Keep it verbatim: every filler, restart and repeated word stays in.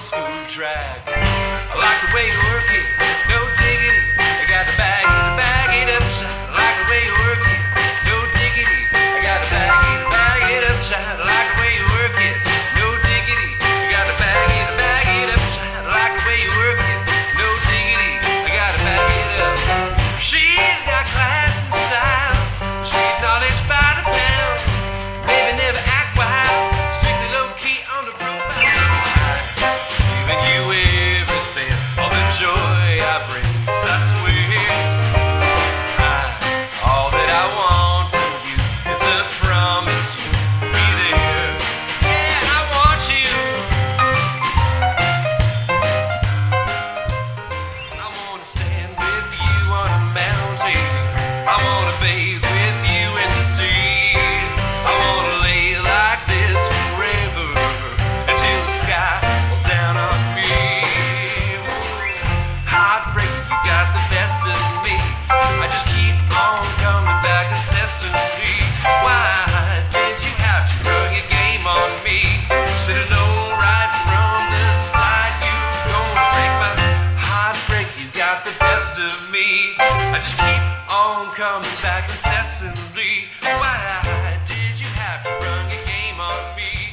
school track. I like the way you work it, no diggity. I got to bag it, bag it up tight. I like the way you work it, no diggity. I got to bag it, bag it up tight. I like the way you work it, no diggity. I got to bag it, bag it up tight. I like the way you work it, no diggity. I got to bag it up. She's got class and style, street knowledge by the pound. Baby never act wild, strictly low key on the profile. Giving you everything, all the joy I bring, I swear. I, all that I want from you is a promise you'll be there. Yeah, I want you. I wanna stand with you on a mountain. I wanna bathe with you in the sea. I wanna lay like this forever until the sky falls down on me. Heartbreaker, you got the best of me. I just keep on coming back incessantly. Why did you have to run your game on me? Should've known right from the start you were gonna take my heartbreak. You got the best of me. I just keep on coming back incessantly. Why did you have to run your game on me?